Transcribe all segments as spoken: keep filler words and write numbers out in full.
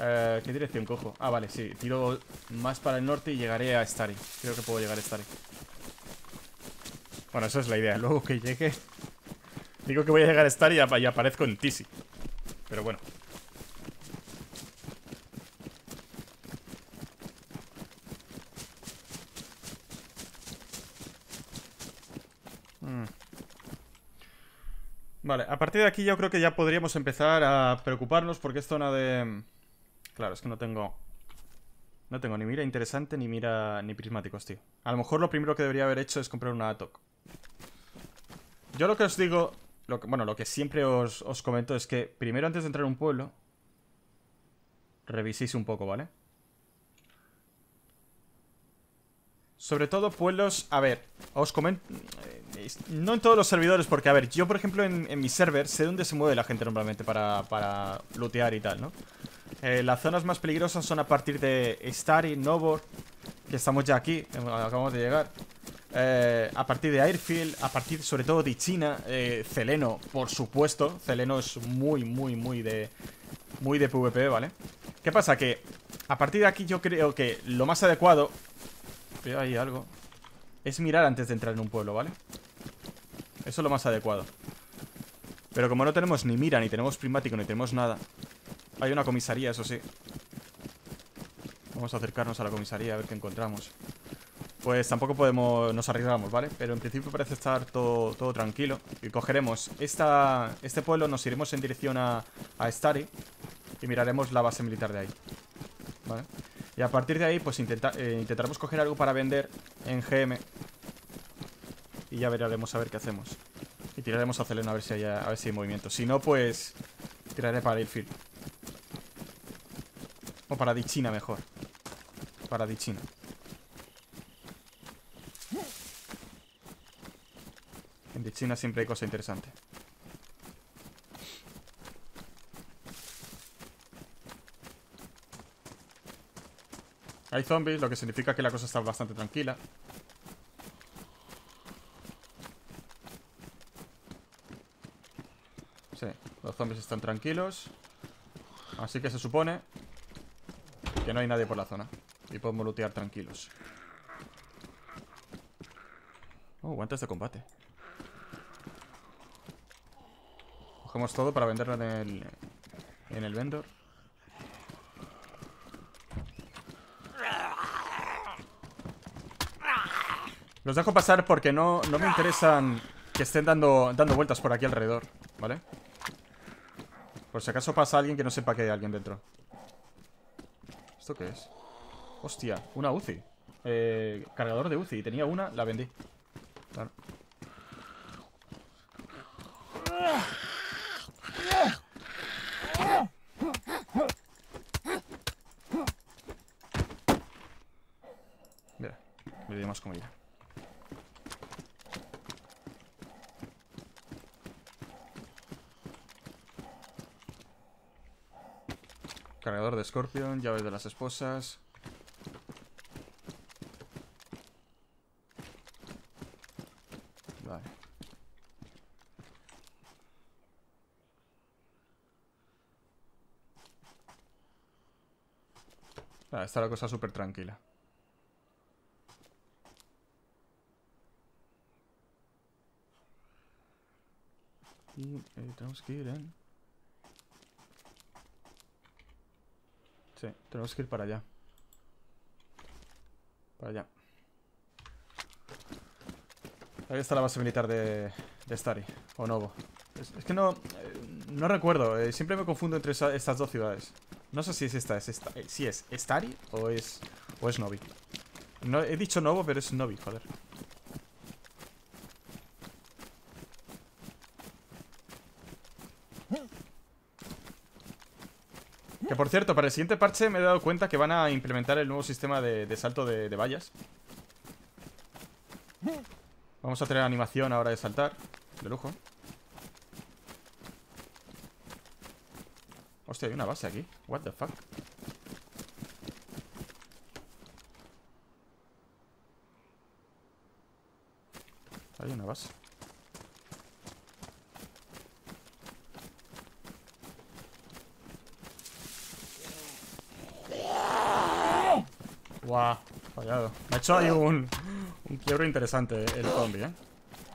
Eh, ¿Qué dirección cojo? Ah, vale, sí. Tiro más para el norte y llegaré a Stary. Creo que puedo llegar a Stary. Bueno, esa es la idea. Luego que llegue... Digo que voy a llegar a Stary y, ap y aparezco en Tisi. Pero bueno. Hmm. Vale, a partir de aquí yo creo que ya podríamos empezar a preocuparnos porque es zona de... Claro, es que no tengo... No tengo ni mira interesante ni mira ni prismáticos, tío. A lo mejor lo primero que debería haber hecho es comprar una A T O C. Yo lo que os digo... Lo que, bueno, lo que siempre os, os comento es que primero antes de entrar a un pueblo reviséis un poco, ¿vale? Sobre todo pueblos... A ver, os comento... No en todos los servidores, porque a ver, yo por ejemplo en, en mi server sé dónde se mueve la gente normalmente para, para lootear y tal, ¿no? Eh, las zonas más peligrosas son a partir de Stary, Novor, que estamos ya aquí, acabamos de llegar. Eh, a partir de Airfield, a partir sobre todo de China, eh, Celeno, por supuesto. Celeno es muy, muy, muy de muy de PvP, ¿vale? ¿Qué pasa? Que a partir de aquí yo creo que lo más adecuado, veo ahí algo, es mirar antes de entrar en un pueblo, ¿vale? Eso es lo más adecuado. Pero como no tenemos ni mira, ni tenemos prismático, ni tenemos nada. Hay una comisaría, eso sí. Vamos a acercarnos a la comisaría a ver qué encontramos. Pues tampoco podemos... Nos arriesgamos, ¿vale? Pero en principio parece estar todo, todo tranquilo. Y cogeremos esta, este pueblo, nos iremos en dirección a, a Stary y miraremos la base militar de ahí, ¿vale? Y a partir de ahí pues intenta, eh, intentaremos coger algo para vender en G M. Y ya veremos a ver qué hacemos. Y tiraremos a Celeno a ver si hay, a ver si hay movimiento. Si no, pues tiraré para Airfield. O para Dichina mejor. Para Dichina. En Dichina siempre hay cosa interesante. Hay zombies, lo que significa que la cosa está bastante tranquila. Sí, los zombies están tranquilos. Así que se supone que no hay nadie por la zona y podemos lootear tranquilos. Oh, guantes de combate. Cogemos todo para venderlo en el, en el vendor. Los dejo pasar porque no, no me interesan que estén dando, dando vueltas por aquí alrededor, ¿vale? Por si acaso pasa alguien que no sepa que hay alguien dentro. ¿Esto qué es? Hostia, una U C I. Eh, cargador de U C I. Tenía una, la vendí. Claro. Mira, me dio más comida. Cargador de Scorpion, llaves de las esposas. Vale. Ah, está la cosa súper tranquila. Y eh, tenemos que ir en... Sí, tenemos que ir para allá. Para allá. Ahí está la base militar de, de Stary. O Novo. Es, es que no... Eh, no recuerdo. Eh, siempre me confundo entre esa, estas dos ciudades. No sé si es esta. Es esta eh, si es Stary o es... O es Novi. No, he dicho Novo, pero es Novi, joder. Que por cierto, para el siguiente parche me he dado cuenta que van a implementar el nuevo sistema de, de salto de, de vallas. Vamos a tener animación ahora de saltar. De lujo. Hostia, hay una base aquí. What the fuck. Hay una base. Guau, fallado. Me ha hecho ahí un, un quiebro interesante el zombie, ¿eh?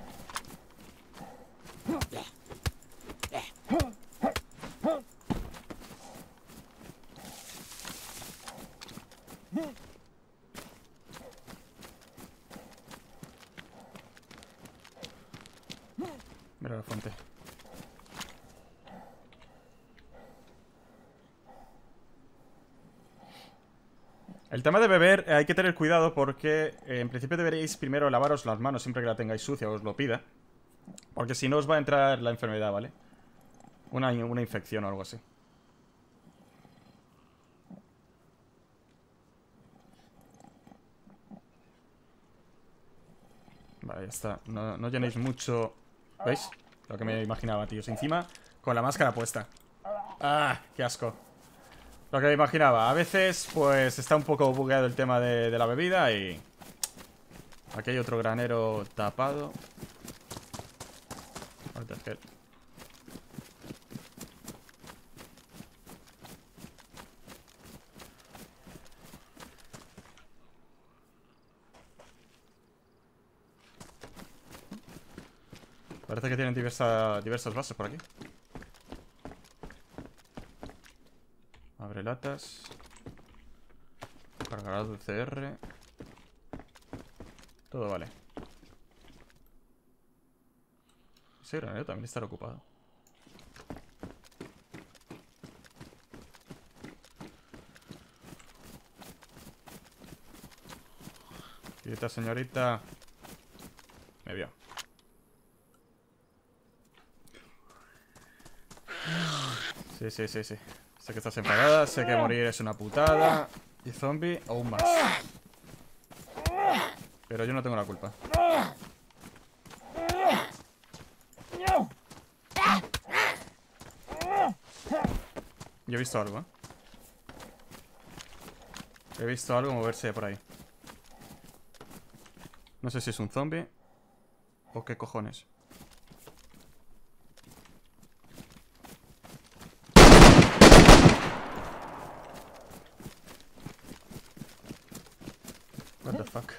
Mira la fuente. El tema de beber eh, hay que tener cuidado porque eh, en principio deberíais primero lavaros las manos siempre que la tengáis sucia o os lo pida. Porque si no os va a entrar la enfermedad, ¿vale? Una, una infección o algo así. Vale, ya está. No, no llenéis mucho. ¿Veis? Lo que me imaginaba, tíos. Encima, con la máscara puesta. ¡Ah! ¡Qué asco! Lo que me imaginaba. A veces, pues, está un poco bugueado el tema de, de la bebida y... Aquí hay otro granero tapado. Parece que tienen diversa, diversas bases por aquí. Abre latas. Cargador de C R. Todo vale. Ese granero también estará ocupado. Quieta, señorita. Me vio. Sí, sí, sí, sí. Sé que estás enfadada, sé que morir es una putada. Y zombie, aún más. Pero yo no tengo la culpa. Yo he visto algo, ¿eh? He visto algo moverse por ahí. No sé si es un zombie o qué cojones. What the fuck.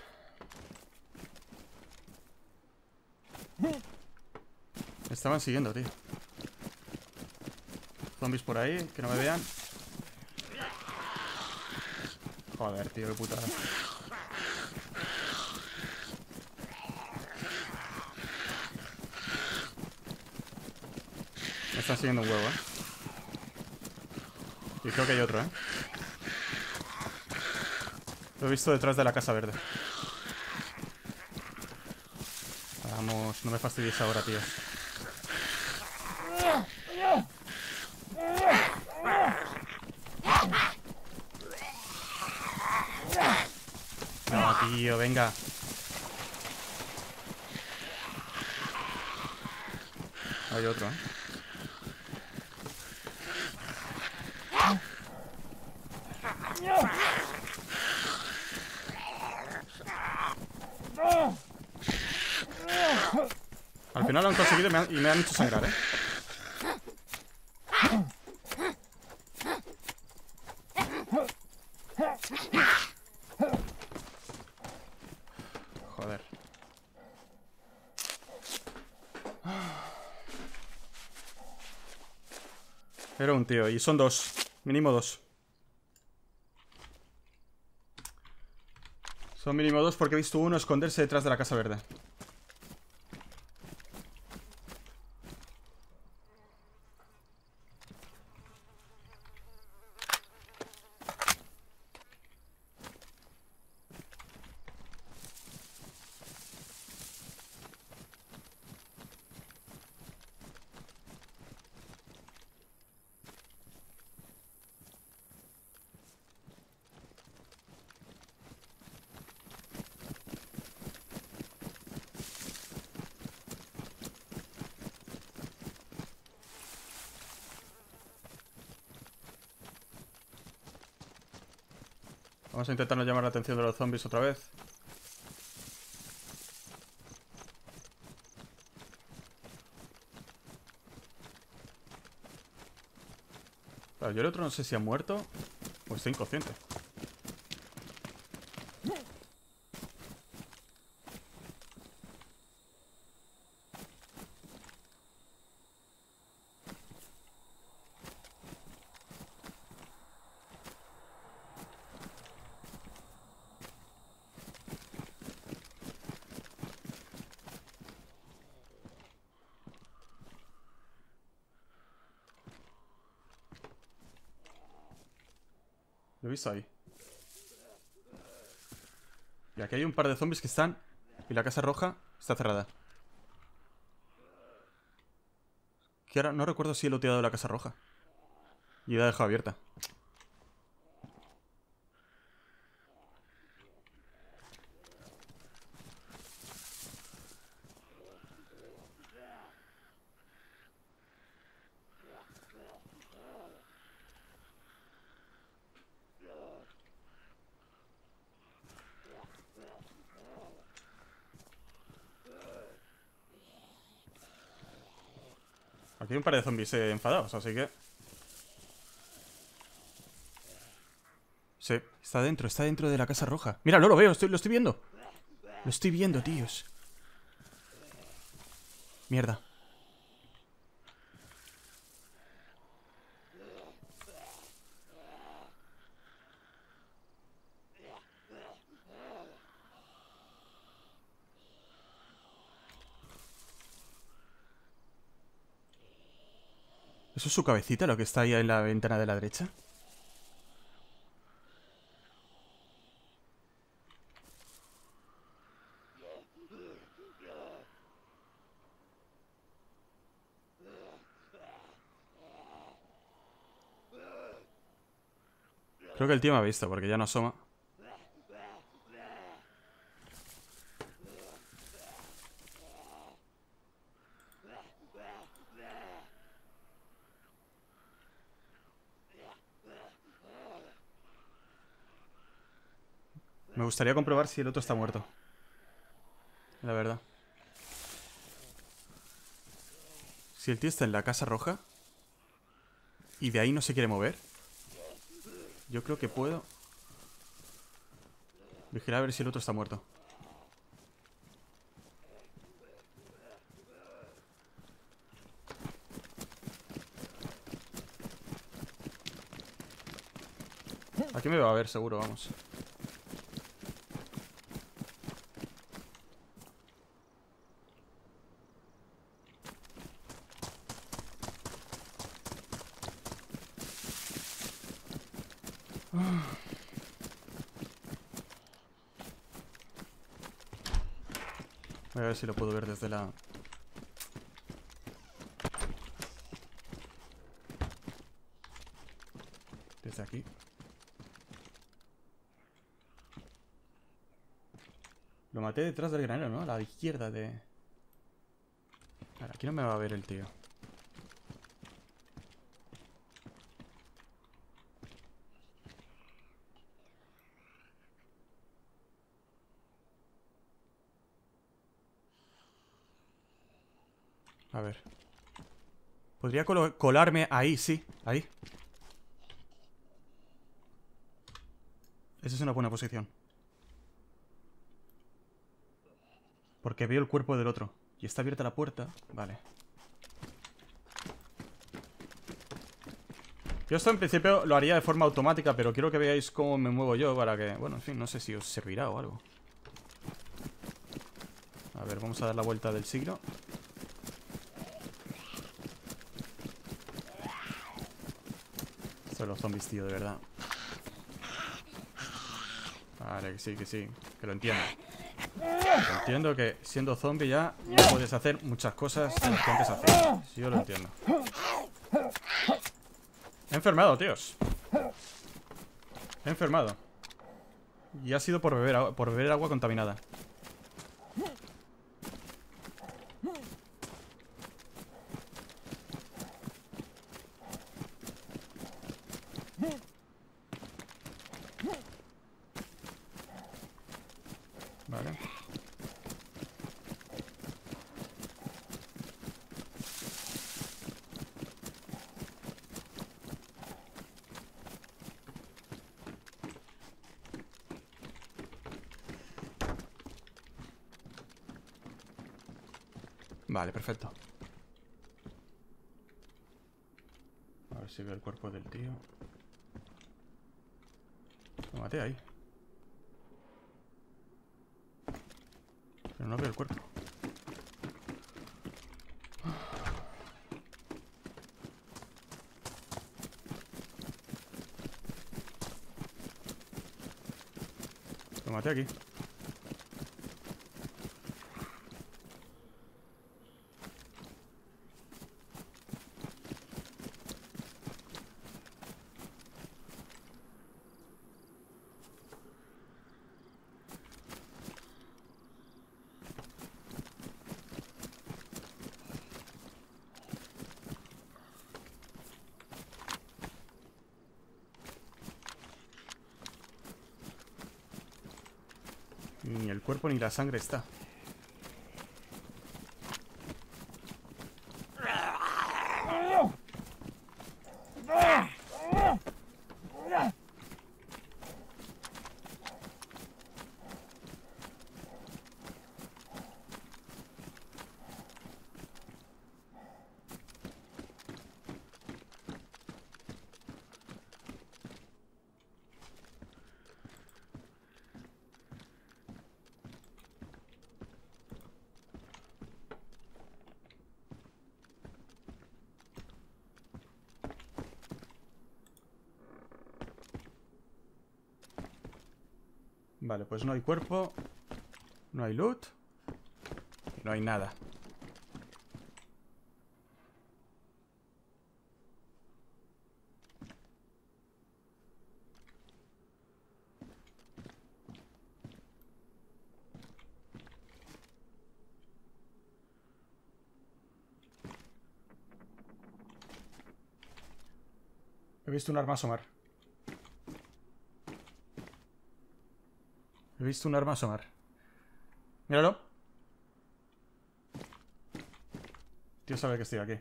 Me estaban siguiendo, tío. Zombies por ahí, que no me vean. Joder, tío, qué putada. Me están siguiendo un huevo, eh. Y creo que hay otro, eh. Lo he visto detrás de la casa verde. Vamos, no me fastidies ahora, tío. No, tío, venga. Hay otro, ¿eh? Al final lo han conseguido y me han, y me han hecho sangrar, ¿eh? Joder. Era un tío, y son dos. Mínimo dos. Son mínimo dos porque he visto uno esconderse detrás de la casa verde. Vamos a intentar no llamar la atención de los zombies otra vez. Claro, yo el otro no sé si ha muerto o está inconsciente. Lo he visto ahí. Y aquí hay un par de zombies que están. Y la casa roja está cerrada. Que ahora no recuerdo si he looteado la casa roja. Y la he dejado abierta. Aquí hay un par de zombies eh, enfadados, así que... Sí, está dentro, está dentro de la casa roja. Mira, no lo veo, estoy, lo estoy viendo. Lo estoy viendo, tíos. Mierda. ¿Eso es su cabecita, lo que está ahí en la ventana de la derecha? Creo que el tío me ha visto, porque ya no asoma. Me gustaría comprobar si el otro está muerto. La verdad. Si el tío está en la casa roja y de ahí no se quiere mover, yo creo que puedo vigilar a ver si el otro está muerto. Aquí me va a ver seguro, vamos. Voy a ver si lo puedo ver desde la... Desde aquí. Lo maté detrás del granero, ¿no? A la izquierda de... Ahora, aquí no me va a ver el tío. A ver. Podría colo- colarme ahí, sí. Ahí. Esa es una buena posición. Porque veo el cuerpo del otro. Y está abierta la puerta. Vale. Yo esto en principio lo haría de forma automática, pero quiero que veáis cómo me muevo yo para que... Bueno, en fin, no sé si os servirá o algo. A ver, vamos a dar la vuelta del siglo. Son los zombies, tío, de verdad. Vale, que sí, que sí. Que lo entiendo. Lo entiendo que siendo zombie ya no puedes hacer muchas cosas de las que antes hacías. Sí, yo lo entiendo. He enfermado, tíos. He enfermado. Y ha sido por beber, agua, por beber agua contaminada. Vale. Vale, perfecto. A ver si veo el cuerpo del tío. Lo maté ahí. Pero no veo el cuerpo. maté aquí. Ni el cuerpo ni la sangre está. Vale, pues no hay cuerpo. No hay loot. Y no hay nada. He visto un arma asomar. He visto un arma asomar. Míralo. Tío sabe que estoy aquí.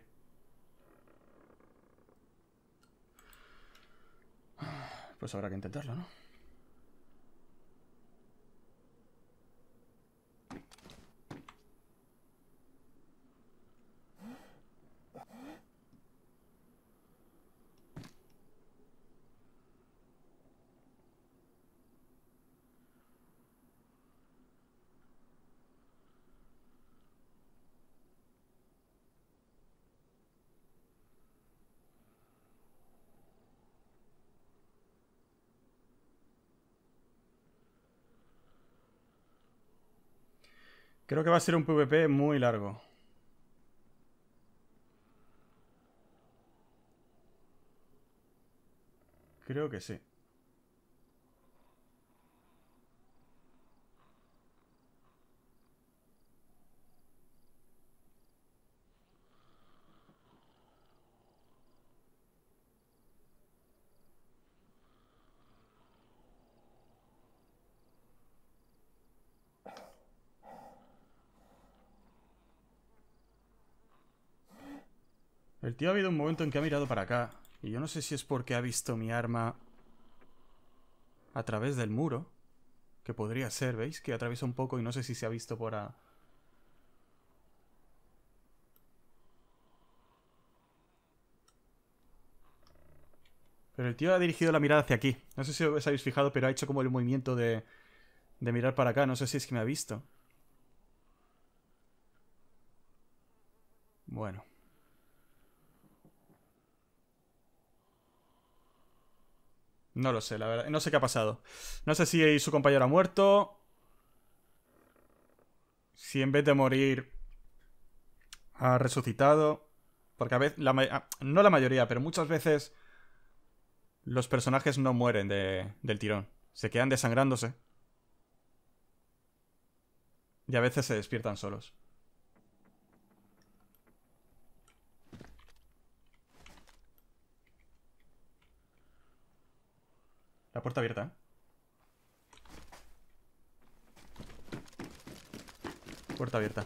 Pues habrá que intentarlo, ¿no? Creo que va a ser un PvP muy largo. Creo que sí. El tío ha habido un momento en que ha mirado para acá. Y yo no sé si es porque ha visto mi arma a través del muro. Que podría ser, ¿veis? Que atraviesa un poco y no sé si se ha visto por a... Pero el tío ha dirigido la mirada hacia aquí. No sé si os habéis fijado, pero ha hecho como el movimiento de, de mirar para acá. No sé si es que me ha visto. Bueno. No lo sé, la verdad. No sé qué ha pasado. No sé si su compañero ha muerto. Si en vez de morir ha resucitado. Porque a veces... La ma- no la mayoría, pero muchas veces... Los personajes no mueren de, del tirón. Se quedan desangrándose. Y a veces se despiertan solos. La puerta abierta, ¿eh? Puerta abierta.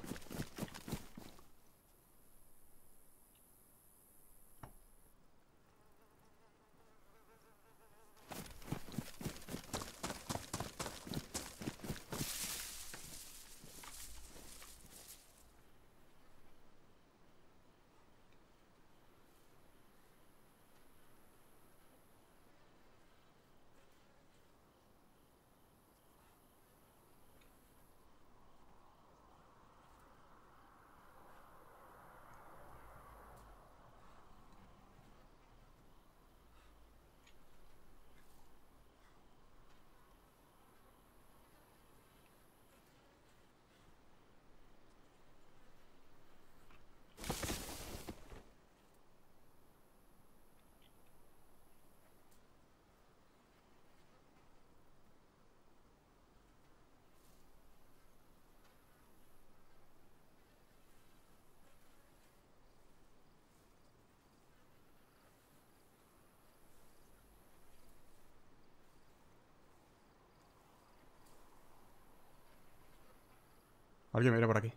Alguien me viene por aquí.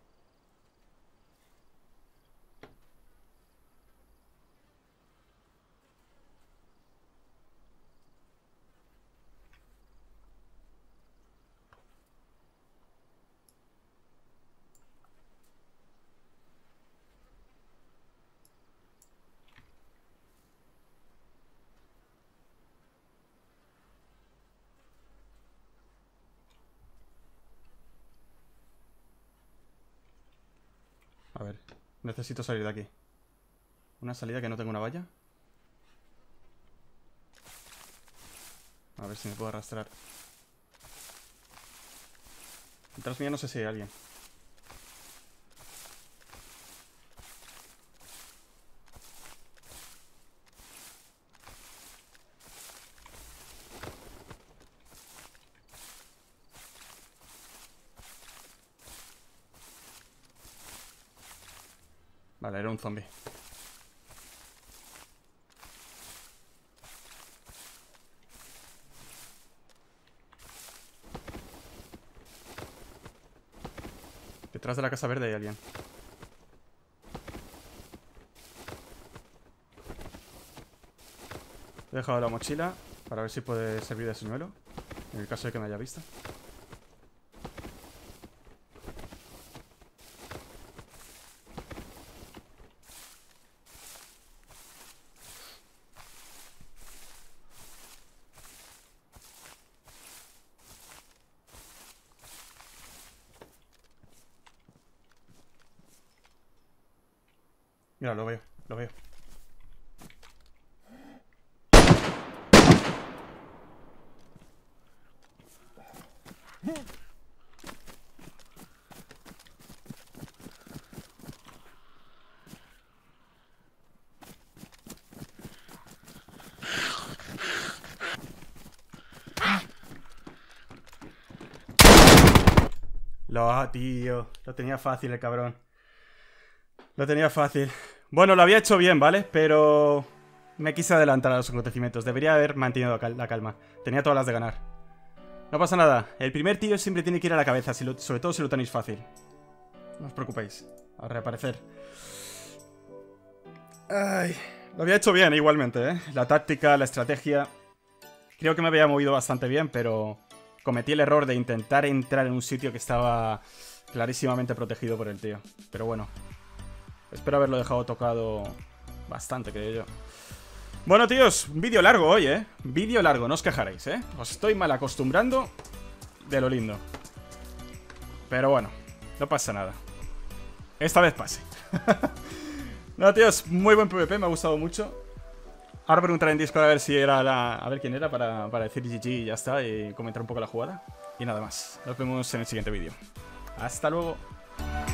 A ver, necesito salir de aquí. Una salida que no tengo una valla. A ver si me puedo arrastrar. Detrás mía no sé si hay alguien. Vale, era un zombie. Detrás de la casa verde hay alguien. He dejado la mochila para ver si puede servir de señuelo, en el caso de que me haya visto. Mira, lo veo, lo veo. Lo, tío, lo tenía fácil el cabrón. Lo tenía fácil. Bueno, lo había hecho bien, ¿vale? Pero me quise adelantar a los acontecimientos. Debería haber mantenido la calma. Tenía todas las de ganar. No pasa nada. El primer tío siempre tiene que ir a la cabeza, si lo, sobre todo si lo tenéis fácil. No os preocupéis. A reaparecer. Ay, lo había hecho bien igualmente, ¿eh? La táctica, la estrategia. Creo que me había movido bastante bien, pero cometí el error de intentar entrar en un sitio que estaba clarísimamente protegido por el tío. Pero bueno, espero haberlo dejado tocado bastante, creo yo. Bueno, tíos, un vídeo largo hoy, ¿eh? Vídeo largo, no os quejaréis, ¿eh? Os estoy mal acostumbrando de lo lindo. Pero bueno, no pasa nada. Esta vez pase. No, tíos, muy buen PvP, me ha gustado mucho. Ahora preguntaré en Discord a ver si era la... A ver quién era para, para decir G G y ya está. Y comentar un poco la jugada. Y nada más. Nos vemos en el siguiente vídeo. Hasta luego.